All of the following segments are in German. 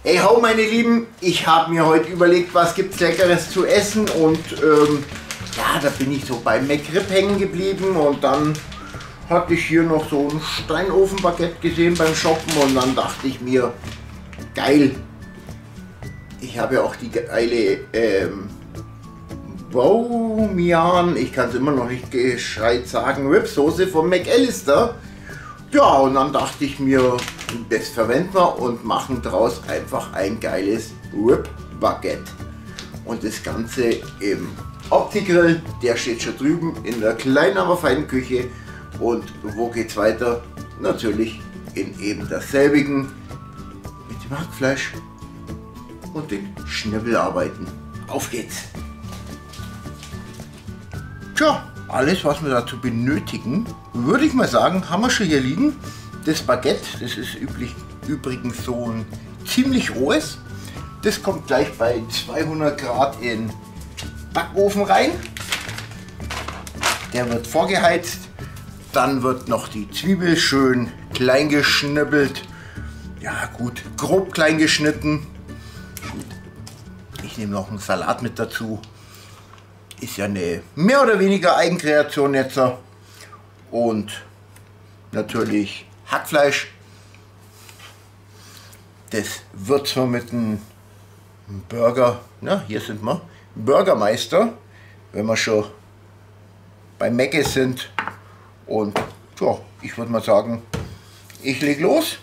Hey ho meine Lieben, ich habe mir heute überlegt, was gibt's Leckeres zu essen und ja, da bin ich so beim McRib hängen geblieben und dann hatte ich hier noch so ein Steinofenbaguette gesehen beim Shoppen und dann dachte ich mir, geil, ich habe ja auch die geile Baumian, ich kann es immer noch nicht gescheit sagen, Ribsoße von McAllister. Ja, und dann dachte ich mir, das verwenden wir und machen daraus einfach ein geiles Rib Baguette. Und das Ganze im Opti-Grill, der steht schon drüben in der kleinen, aber feinen Küche. Und wo geht's weiter? Natürlich in eben derselbigen mit dem Hackfleisch und den Schnibbelarbeiten. Auf geht's! Tja, alles was wir dazu benötigen, würde ich mal sagen, haben wir schon hier liegen. Das Baguette, das ist übrigens so ein ziemlich rohes. Das kommt gleich bei 200 Grad in den Backofen rein. Der wird vorgeheizt. Dann wird noch die Zwiebel schön klein geschnippelt. Ja gut, grob klein geschnitten. Ich nehme noch einen Salat mit dazu. Ist ja eine mehr oder weniger Eigenkreation jetzt. Und natürlich Hackfleisch. Das würzen wir mit einem Burger. Na, hier sind wir. Burgermeister. Wenn wir schon bei Mc's sind. Und ja, ich würde mal sagen, ich lege los.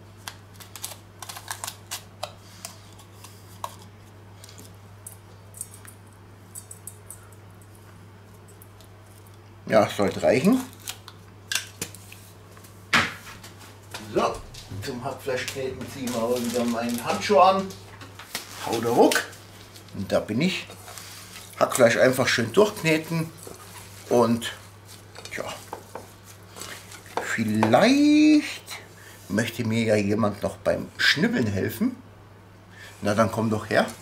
Ja, sollte reichen. So, zum Hackfleischkneten ziehen wir wieder meinen Handschuh an. Hau der Ruck. Und da bin ich. Hackfleisch einfach schön durchkneten. Und ja, vielleicht möchte mir ja jemand noch beim Schnibbeln helfen. Na, dann komm doch her.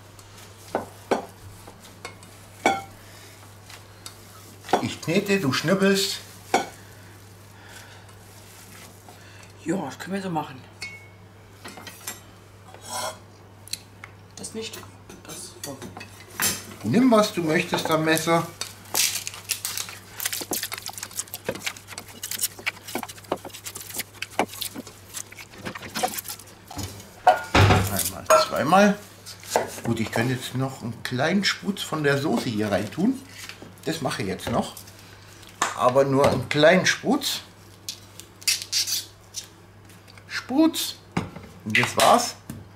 Ich knete, du schnibbelst. Ja, das können wir so machen. Das nicht. Das. Oh. Nimm was du möchtest am Messer. Einmal, zweimal. Gut, ich könnte jetzt noch einen kleinen Sputz von der Soße hier rein tun. Das mache ich jetzt noch. Aber nur einen kleinen Sputz. Sputz. Und das war's.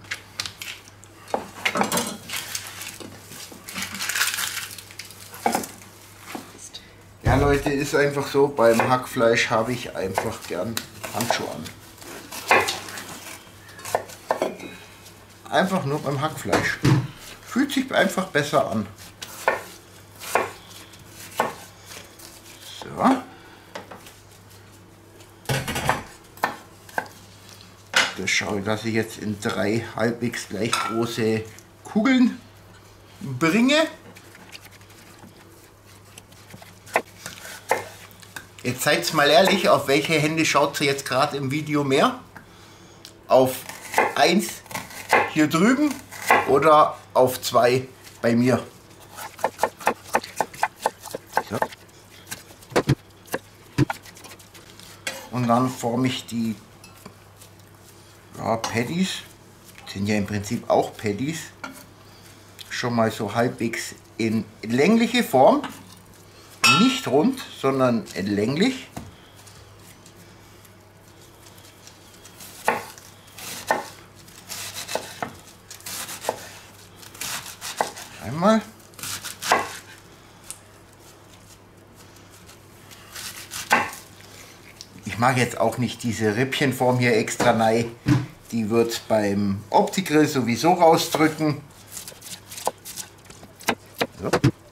Ja Leute, ist einfach so, beim Hackfleisch habe ich einfach gern Handschuhe an. Einfach nur beim Hackfleisch. Fühlt sich einfach besser an. So. Das schaue ich, dass ich jetzt in 3 halbwegs gleich große Kugeln bringe. Jetzt seid mal ehrlich, auf welche Hände schaut ihr jetzt gerade im Video mehr? Auf 1 hier drüben oder auf 2 bei mir? So. Und dann forme ich die Patties, sind ja im Prinzip auch Patties, schon mal so halbwegs in längliche Form. Nicht rund, sondern länglich. Einmal. Ich mag jetzt auch nicht diese Rippchenform hier extra rein. Die wird beim Opti-Grill sowieso rausdrücken. So.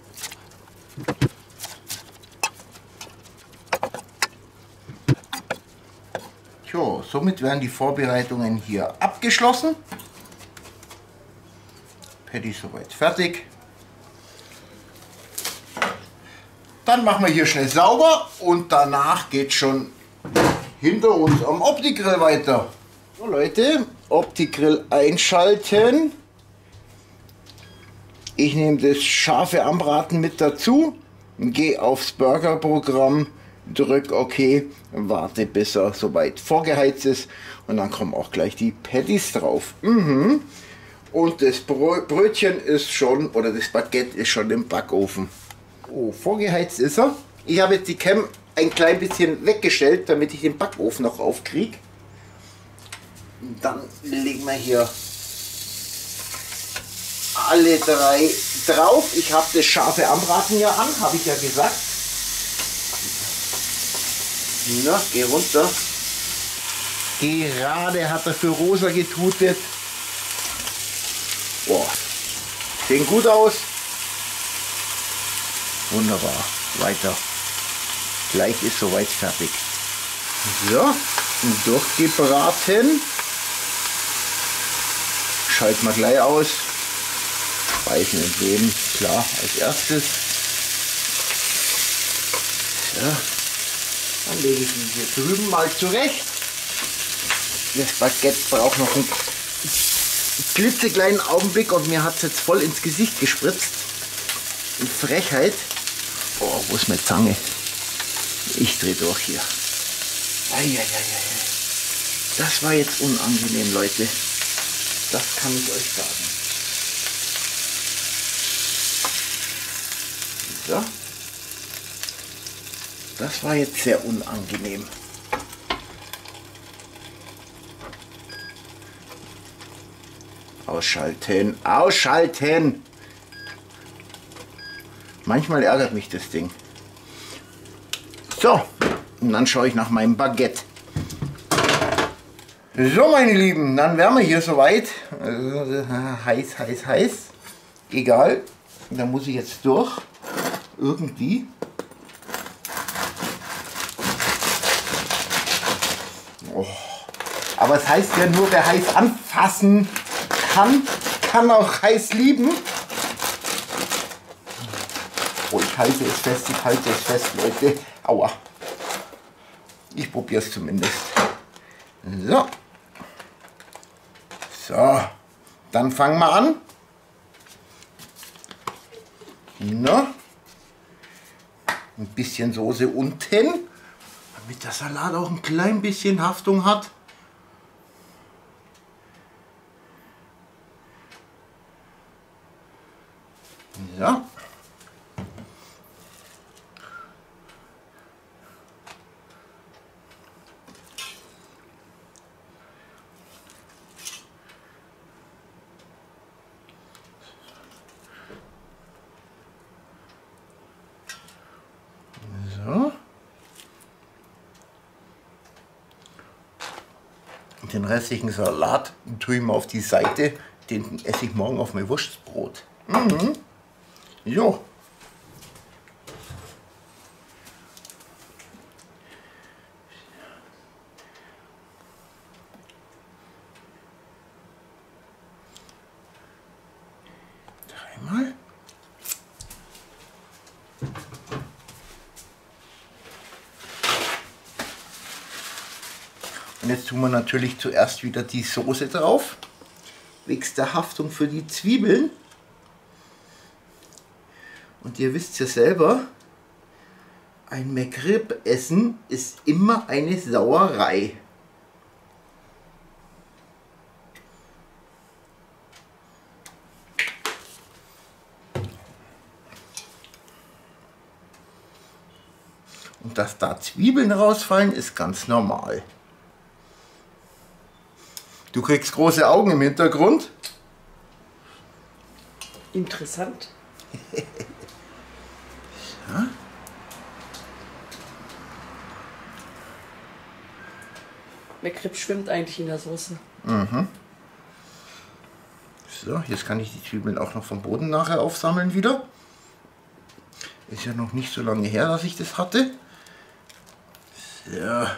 So, somit werden die Vorbereitungen hier abgeschlossen. Patty soweit fertig. Dann machen wir hier schnell sauber und danach geht schon hinter uns am Opti-Grill weiter. So Leute, Opti-Grill einschalten. Ich nehme das scharfe Anbraten mit dazu, gehe aufs Burgerprogramm, drücke OK, warte bis er soweit vorgeheizt ist und dann kommen auch gleich die Patties drauf. Und das Brötchen ist schon, oder das Baguette ist schon im Backofen. Oh, vorgeheizt ist er. Ich habe jetzt die Cam ein klein bisschen weggestellt, damit ich den Backofen noch aufkriege. Dann legen wir hier alle drei drauf. Ich habe das scharfe Anbraten ja an, habe ich ja gesagt. Na, geh runter. Gerade hat er für rosa getutet. Boah, sehen gut aus. Wunderbar, weiter. Gleich ist soweit fertig. So, durchgebraten. Schalten wir gleich aus. Speichen entnehmen, klar, als erstes. So. Dann lege ich ihn hier drüben mal zurecht. Das Baguette braucht noch einen klitzekleinen Augenblick und mir hat es jetzt voll ins Gesicht gespritzt. In Frechheit. Oh, wo ist meine Zange? Ich drehe durch hier. Eieieiei. Das war jetzt unangenehm, Leute. Das kann ich euch sagen. So. Das war jetzt sehr unangenehm. Ausschalten, ausschalten! Manchmal ärgert mich das Ding. So, und dann schaue ich nach meinem Baguette. So, meine Lieben, dann wären wir hier soweit. Heiß, heiß, heiß. Egal, da muss ich jetzt durch. Irgendwie. Oh. Aber es heißt ja nur, wer heiß anfassen kann auch heiß lieben. Oh, ich halte es fest, Leute. Aua. Ich probiere es zumindest. So. So. Dann fangen wir an. Na. Ein bisschen Soße unten, damit der Salat auch ein klein bisschen Haftung hat. Ja. So. Den restlichen Salat tue ich mal auf die Seite, den esse ich morgen auf mein Wurstbrot. Jo. Dreimal. Und jetzt tun wir natürlich zuerst wieder die Soße drauf. Wegs der Haftung für die Zwiebeln. Und ihr wisst ja selber, ein McRib-Essen ist immer eine Sauerei. Und dass da Zwiebeln rausfallen, ist ganz normal. Du kriegst große Augen im Hintergrund. Interessant. Ja. McRib schwimmt eigentlich in der Soße. So, jetzt kann ich die Zwiebeln auch noch vom Boden nachher aufsammeln wieder. Ist ja noch nicht so lange her, dass ich das hatte. So.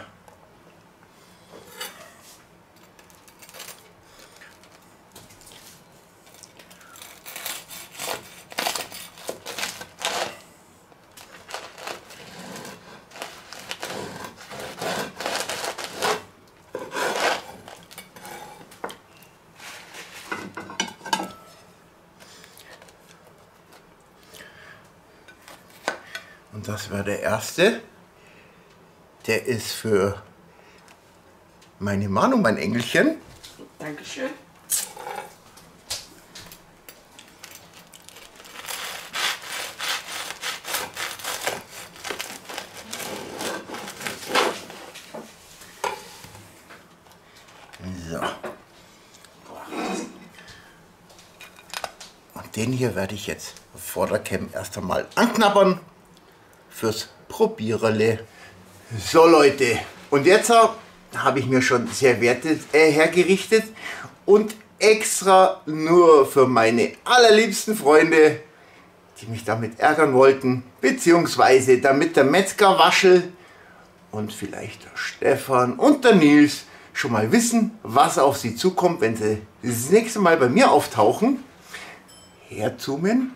Und das wäre der erste. Der ist für meine Manu, mein Engelchen. Dankeschön. So. Und den hier werde ich jetzt vor der Cam erst einmal anknabbern fürs Probiererle. So Leute, und jetzt habe ich mir schon Serviette hergerichtet und extra nur für meine allerliebsten Freunde, die mich damit ärgern wollten, beziehungsweise damit der Metzger Waschel und vielleicht der Stefan und der Nils schon mal wissen, was auf sie zukommt, wenn sie das nächste Mal bei mir auftauchen. Herzoomen.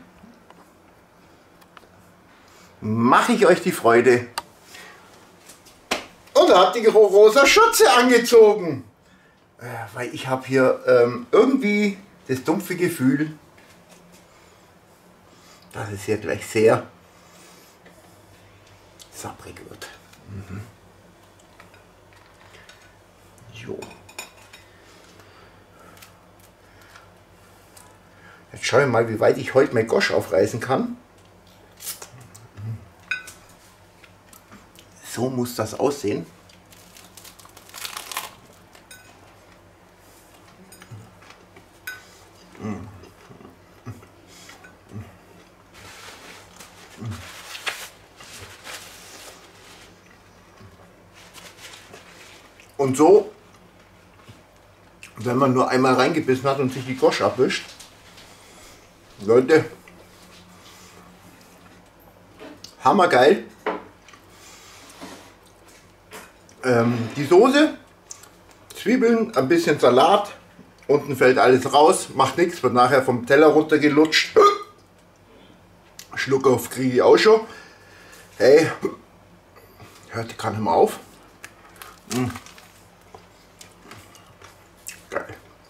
Mache ich euch die Freude. Und da habt ihr rosa Schürze angezogen. Weil ich habe hier irgendwie das dumpfe Gefühl, dass es hier gleich sehr sabbrig wird. Jo. Jetzt schaue ich mal, wie weit ich heute mein Gosch aufreißen kann. So muss das aussehen. Und so, wenn man nur einmal reingebissen hat und sich die Gosch abwischt, Leute, hammergeil. Die Soße, Zwiebeln, ein bisschen Salat, unten fällt alles raus, macht nichts, wird nachher vom Teller runtergelutscht. Schluck auf kriege ich auch schon. Hey, hört gar nicht mehr auf. Geil.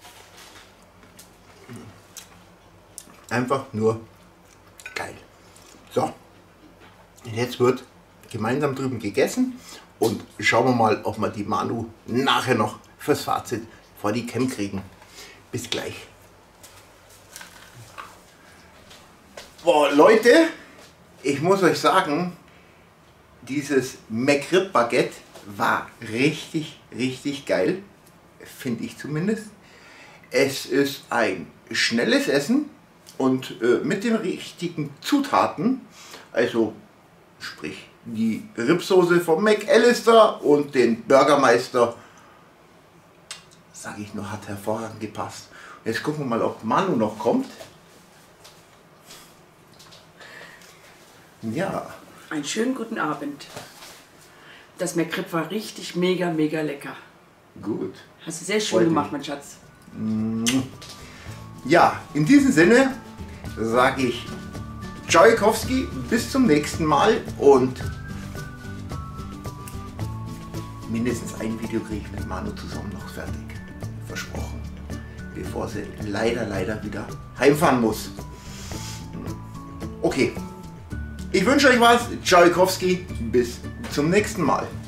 Einfach nur geil. So, und jetzt wird gemeinsam drüben gegessen und schauen wir mal, ob wir die Manu nachher noch fürs Fazit vor die Cam kriegen. Bis gleich. Boah, Leute, ich muss euch sagen, dieses McRib Baguette war richtig, richtig geil. Finde ich zumindest. Es ist ein schnelles Essen und mit den richtigen Zutaten, also sprich die Ribsoße von McAllister und den Burgermeister, sage ich nur, hat hervorragend gepasst. Jetzt gucken wir mal, ob Manu noch kommt. Ja. Einen schönen guten Abend. Das McRib war richtig mega lecker. Gut. Hast du sehr schön gemacht, mein Schatz. Ja, in diesem Sinne sage ich Tschajkowski, bis zum nächsten Mal und mindestens ein Video kriege ich mit Manu zusammen noch fertig. Versprochen. Bevor sie leider wieder heimfahren muss. Okay. Ich wünsche euch was. Tschajkowski, bis zum nächsten Mal.